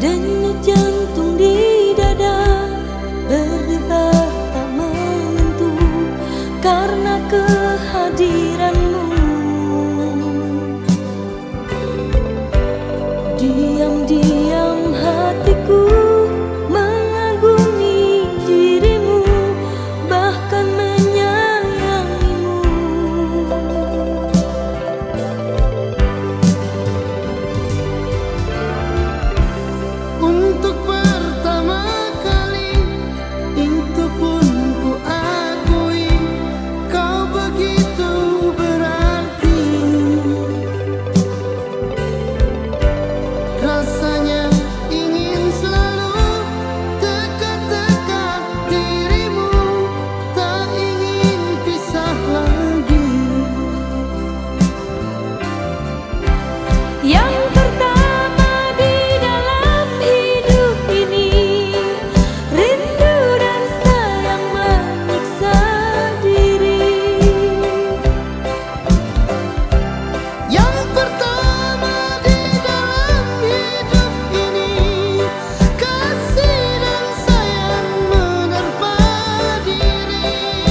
Denyut jantung di dada berdebar tak menentu karena kehadiranmu. Diam-diam hatiku mengagumi dirimu, bahkan menyayangimu. Untuk pertama kali itu pun ku akui kau begitu berarti. Rasanya ingin selalu dekat-dekat dirimu, tak ingin pisah lagi. Yang pertama di dalam hidup ini, rindu dan sayang menyiksa diri. Yang pertama di dalam hidup ini, kasih dan sayang menerpa diri.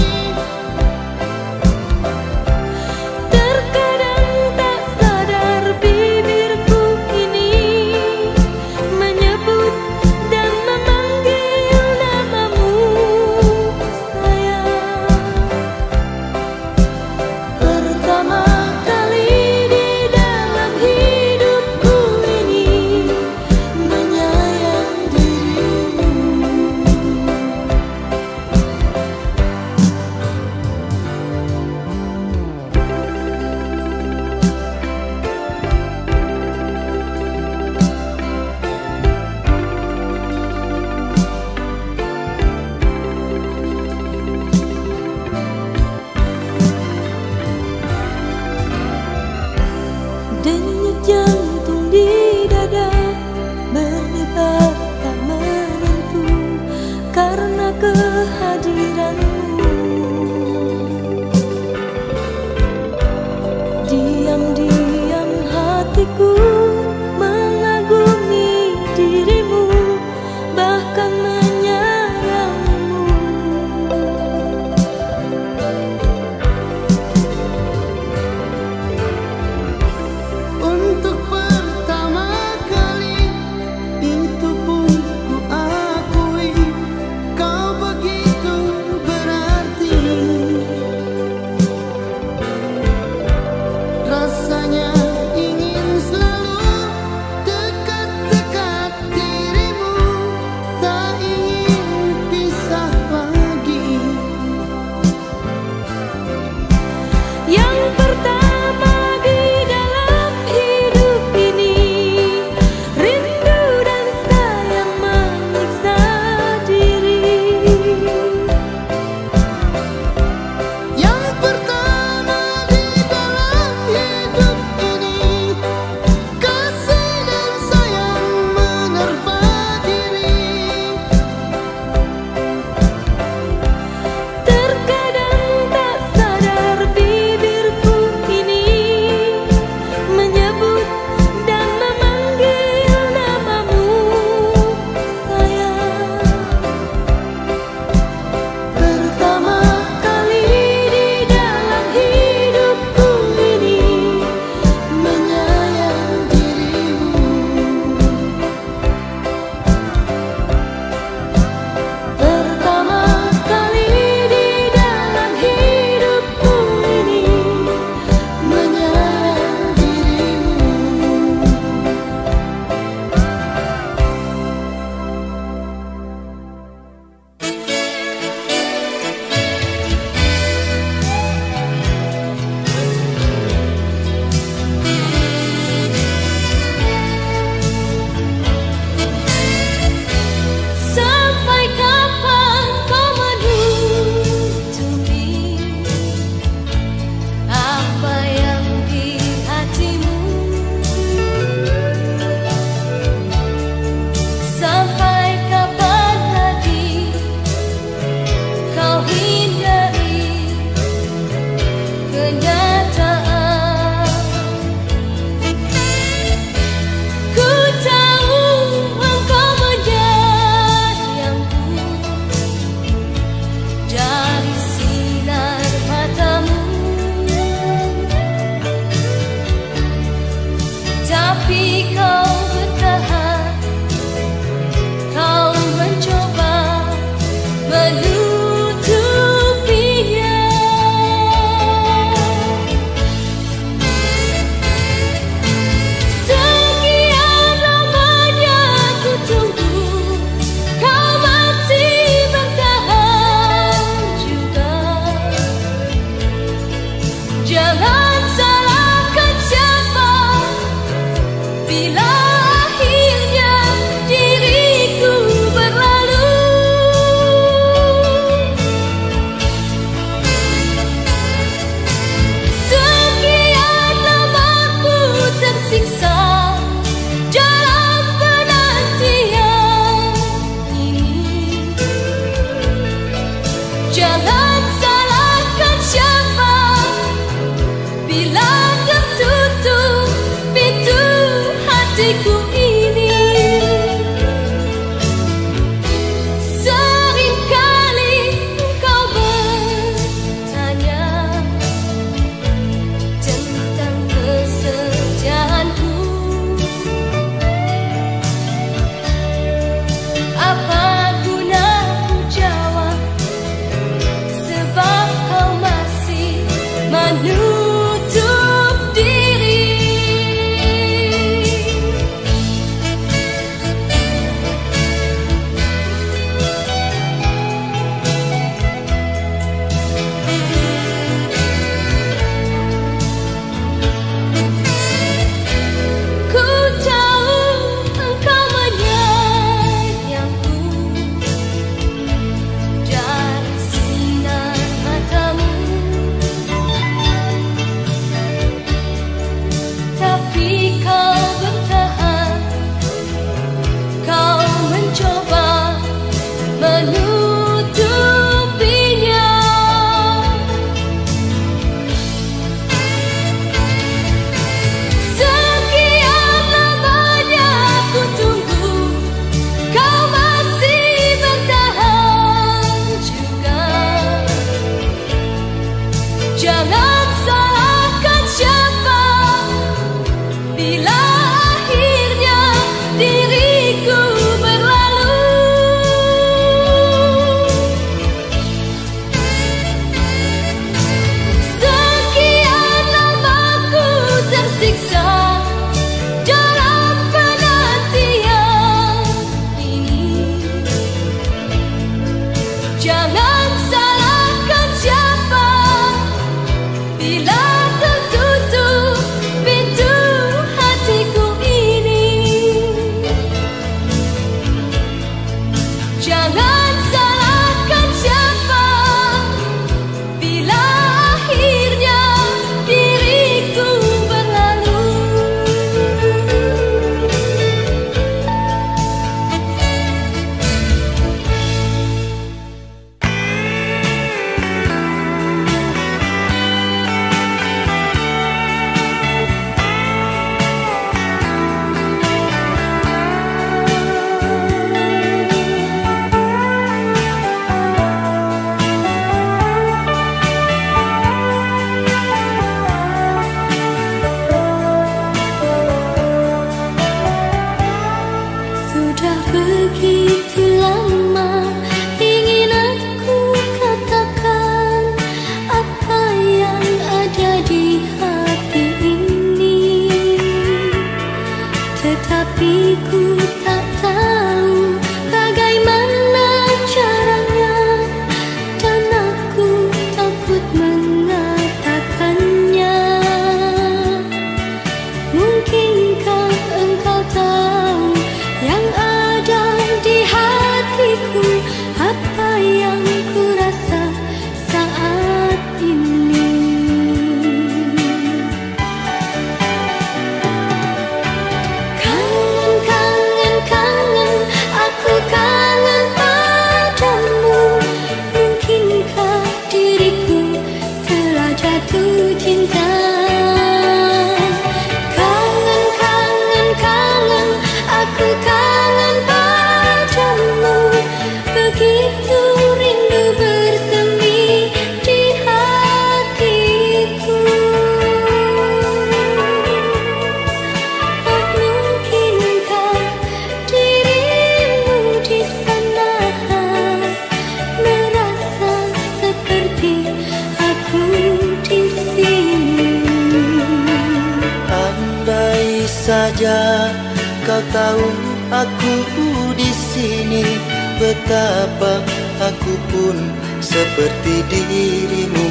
Terkadang tak sadar bibirku ini menyebut dan memanggil namamu, sayang. Pertama kali di dalam hidupku ini menyayang dirimu. Denyut jantung di dada berdebar tak menentu karena kehadiranmu. Diam-diam hatiku mengagumi dirimu, bahkan menyayangimu. Untuk pertama kali itu pun ku akui kau begitu berarti. Rasanya ingin selalu Tapi kau bertahan, kau mencoba menutupinya. Sekian lamanya ku tunggu, kau masih bertahan juga. Jangan salahkan siapa bila akhirnya diriku berlalu. Sekian lama ku tersiksa dalam penantian ini. Jangan salahkan siapa bila tertutup pintu hatiku ini. Seringkali kau bertanya tentang kesetiaanku. Apa guna ku jawab, sebab kau masih menutup diri. Ku tahu engkau menyayangku dari sinar matamu, tapi kau bertahan, kau mencoba menutupinya. Sekian lamanya ku tunggu, kau masih bertahan juga. Jangan salahkan siapa bila akhirnya diriku berlalu. Sekian lama ku tersiksa dalam penantian ini. Jangan salahkan siapa bila tertutup pintu hatiku ini. Jangan salahkan siapa bila akhirnya diriku berlalu. Sudah begitu lama ingin aku katakan apa yang ada di hati ini, tetapi ku tak tahu bagaimana caranya, dan aku takut mengatakannya. Mungkinkah engkau tahu yang ada di hatiku, apa yang ku rasa saat ini? Kangen, kangen, saja kau tahu aku di sini, betapa aku pun seperti dirimu.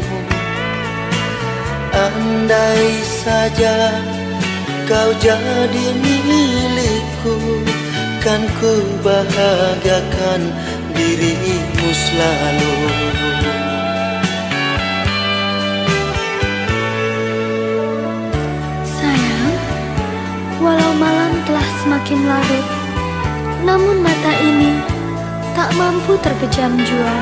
Andai saja kau jadi milikku, kan ku bahagiakan dirimu selalu. Sayang, walau malam telah semakin larut, namun mata ini tak mampu terpejam jua.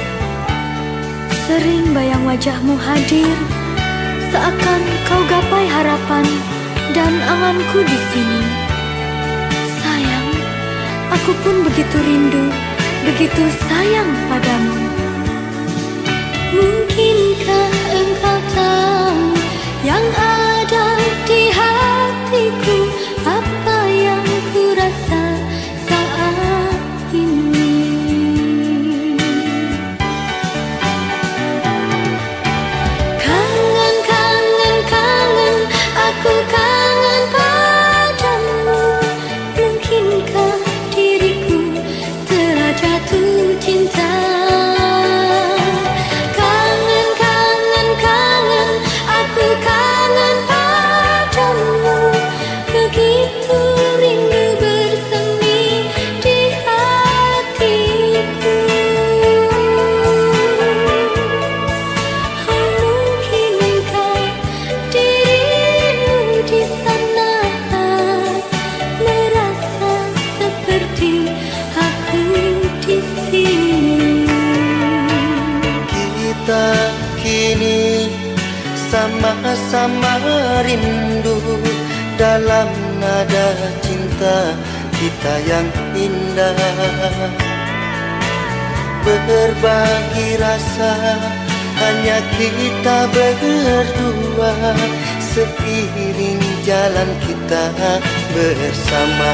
Sering bayang wajahmu hadir, seakan kau gapai harapan dan anganku di sini. Sayang, aku pun begitu rindu, begitu sayang padamu. Mungkinkah engkau tahu yang ada di hatiku, apa yang ku rasa saat ini? Kangen, kangen, kangen, aku kangen padamu. Mungkinkah diriku telah jatuh cinta? Kangen, kangen, kangen, aku kangen padamu. Begitu rindu bersemi di hatiku. Oh, mungkinkah dirimu di sana merasa seperti aku di sini? Kita kini sama-sama rindu dalam nada cinta kita yang indah. Berbagi rasa hanya kita berdua, seiring jalan kita bersama.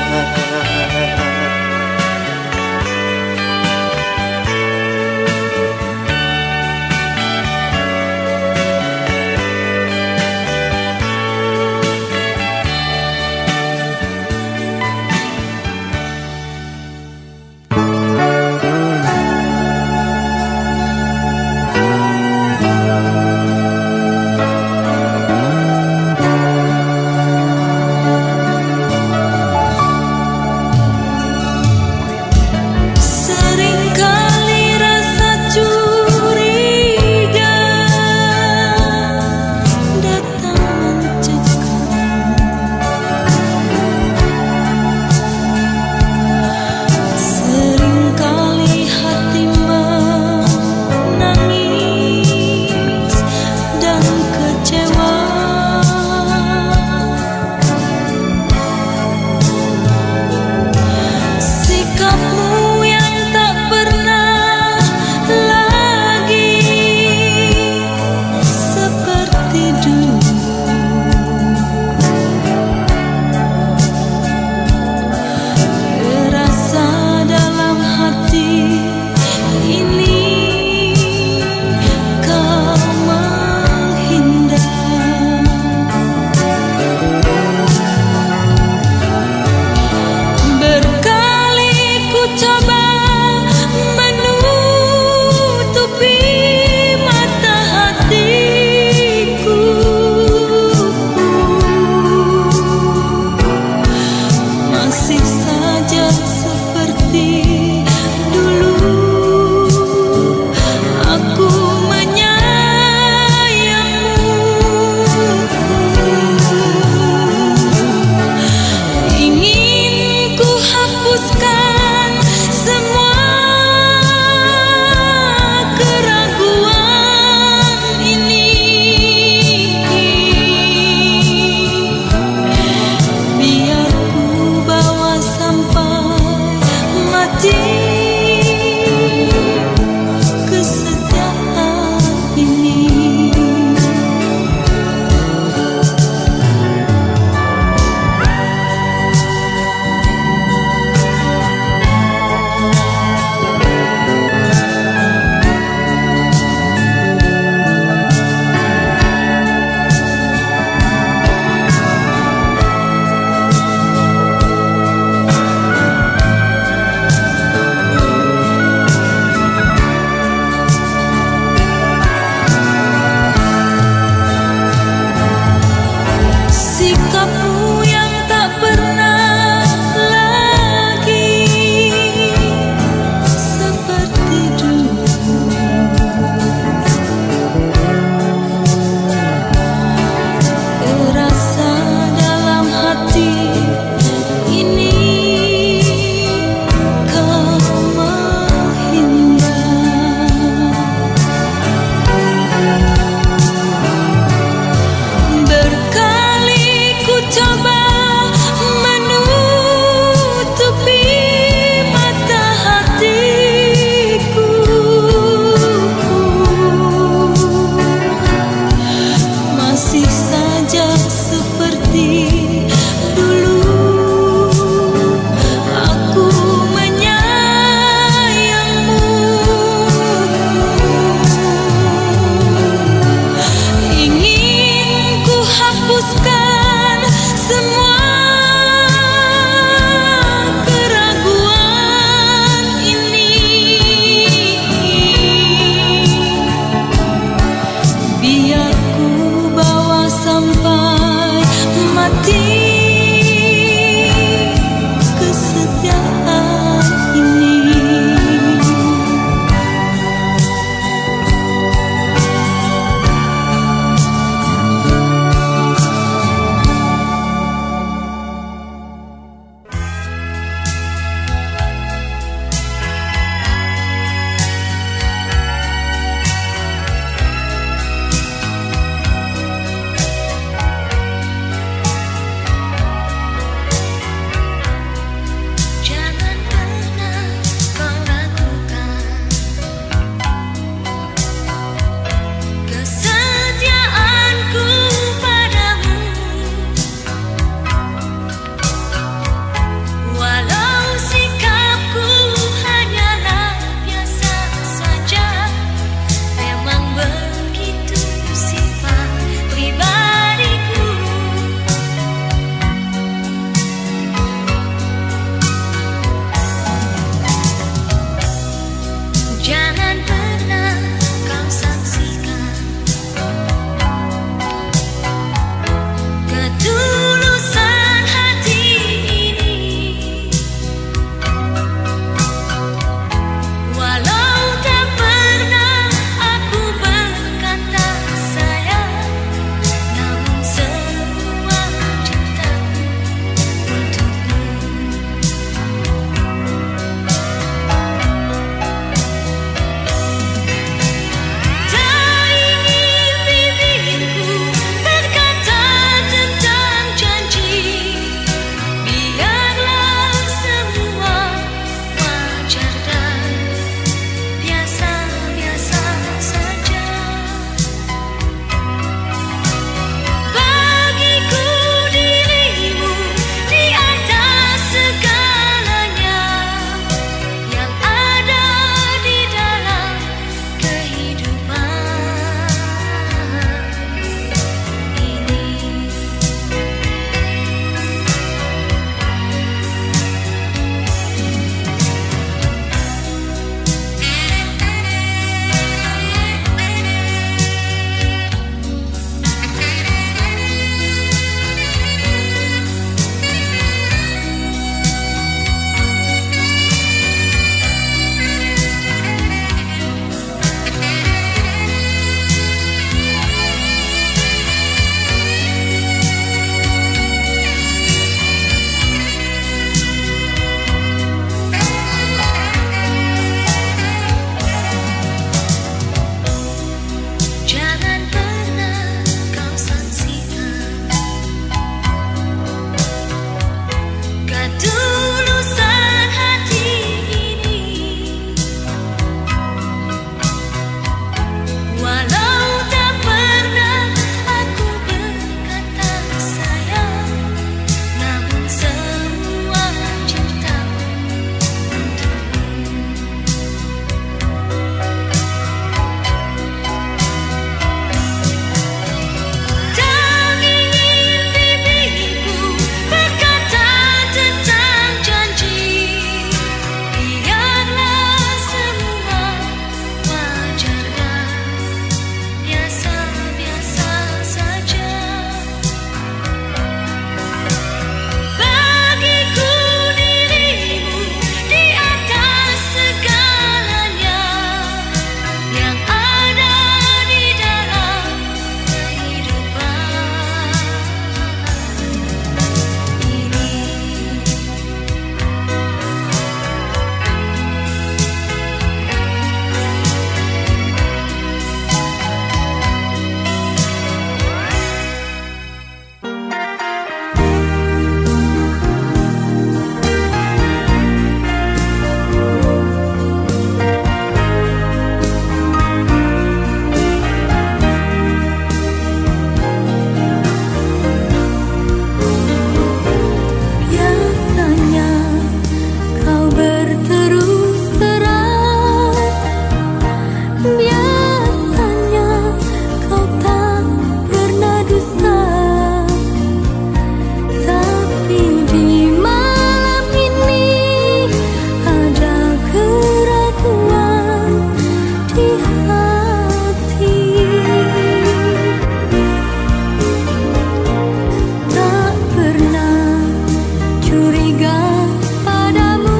curiga padamu.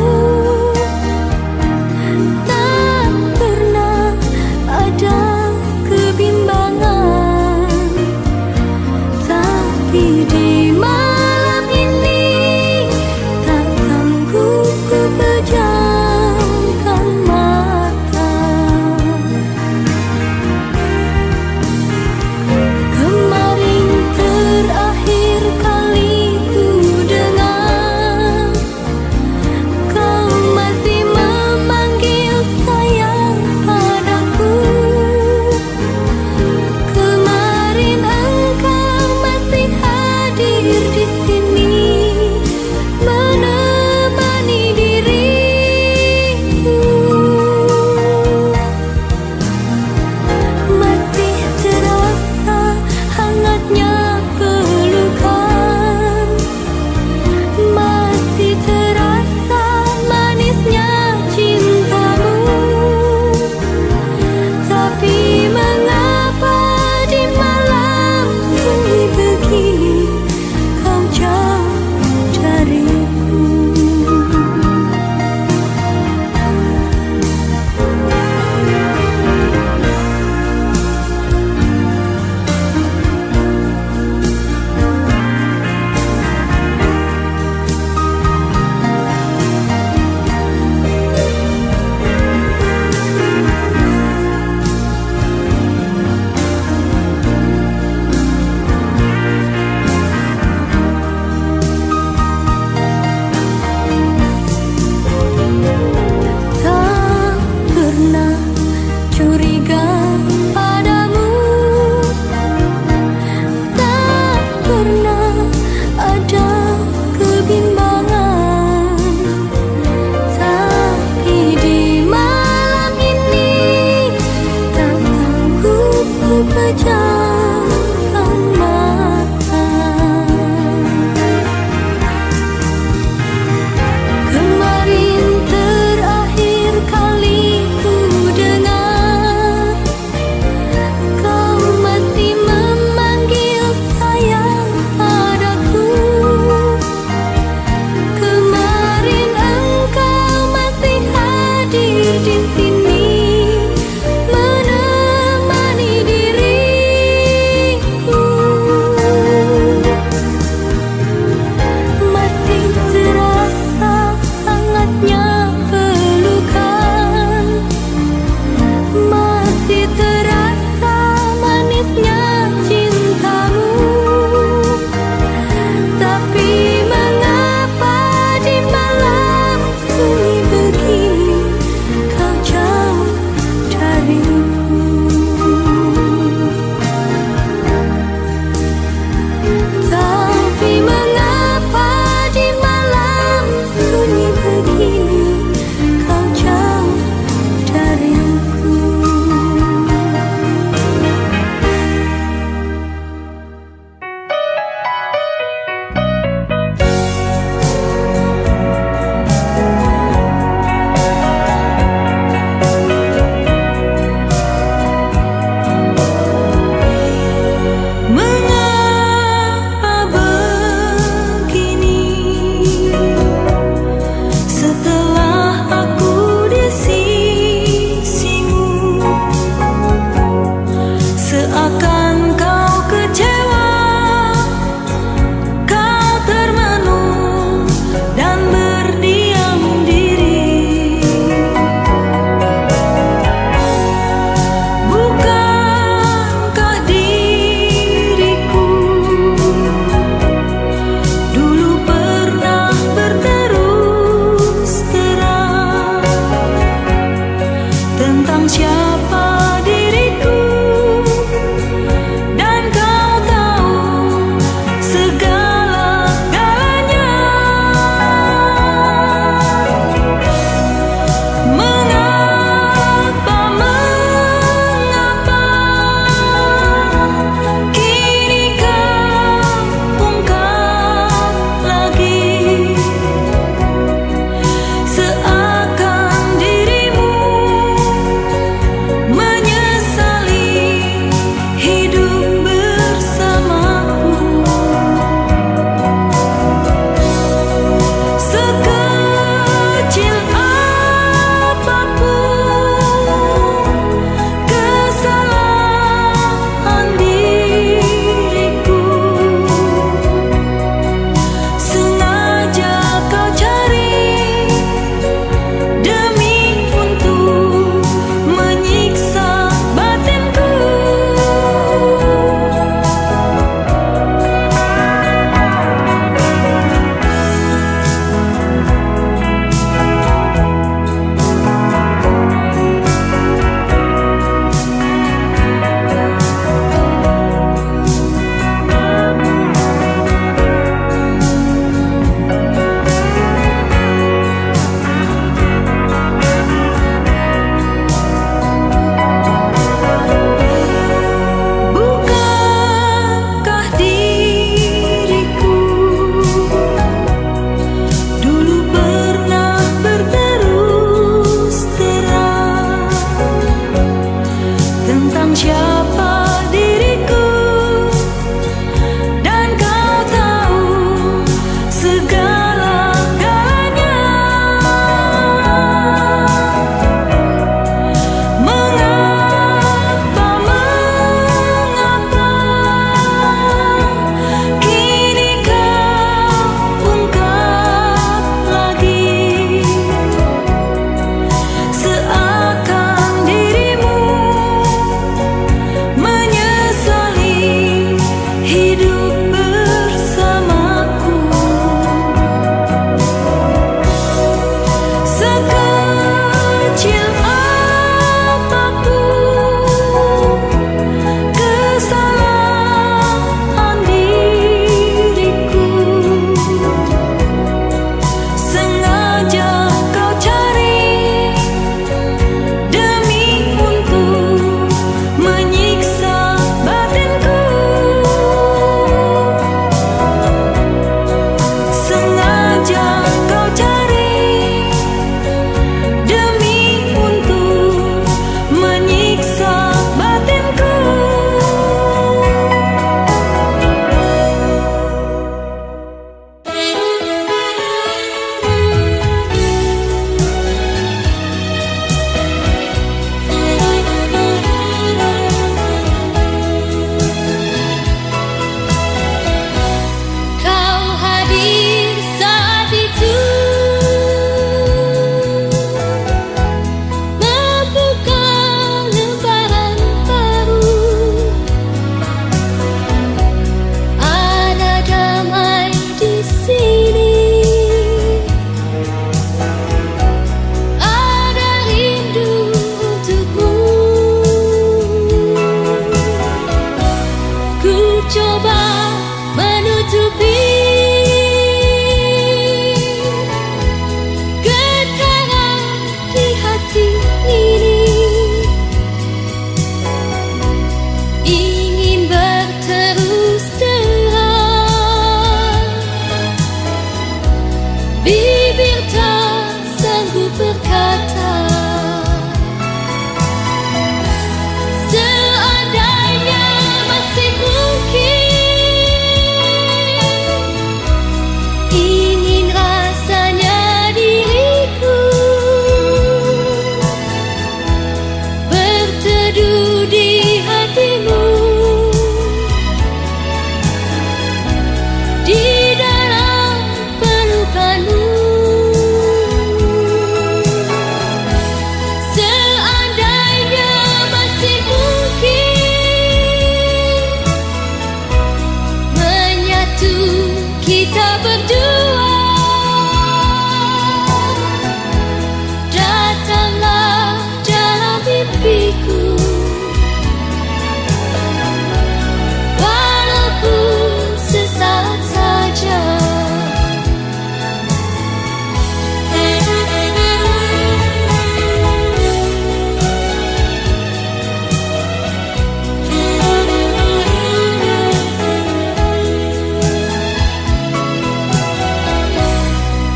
Tak pernah ada kebimbangan, tapi di malam ini tak sanggup ku pejamkan mata. Kemarin terakhir kali ku dengar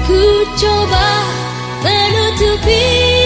Ku coba menutupi